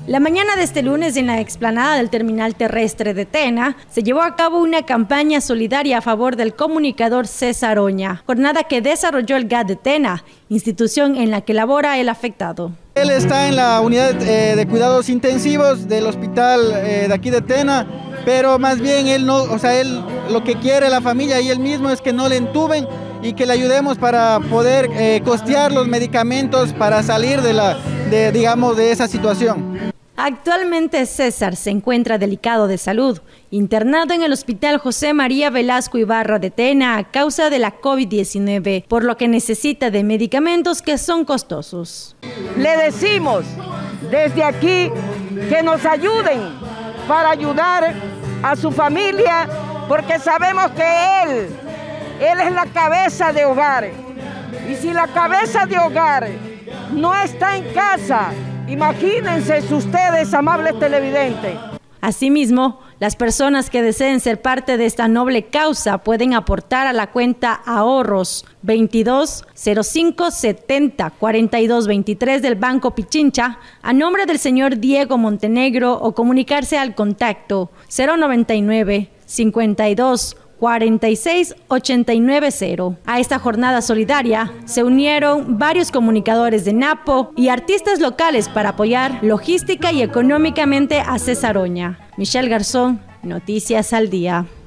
La mañana de este lunes, en la explanada del terminal terrestre de Tena, se llevó a cabo una campaña solidaria a favor del comunicador César Oña, jornada que desarrolló el GAD de Tena, institución en la que labora el afectado. Él está en la unidad de cuidados intensivos del hospital de aquí de Tena, pero más bien él no, él lo que quiere la familia y él mismo es que no le entuben y que le ayudemos para poder costear los medicamentos para salir de esa situación. Actualmente César se encuentra delicado de salud, internado en el Hospital José María Velasco Ibarra de Tena a causa de la COVID-19, por lo que necesita de medicamentos que son costosos. Le decimos desde aquí que nos ayuden para ayudar a su familia, porque sabemos que él es la cabeza de hogar. Y si la cabeza de hogar no está en casa, imagínense ustedes, amables televidentes. Asimismo, las personas que deseen ser parte de esta noble causa pueden aportar a la cuenta ahorros 22 05 70 42 23 del Banco Pichincha a nombre del señor Diego Montenegro o comunicarse al contacto 099 52 46 890. A esta jornada solidaria se unieron varios comunicadores de Napo y artistas locales para apoyar logística y económicamente a César Oña. Michelle Garzón, Noticias al Día.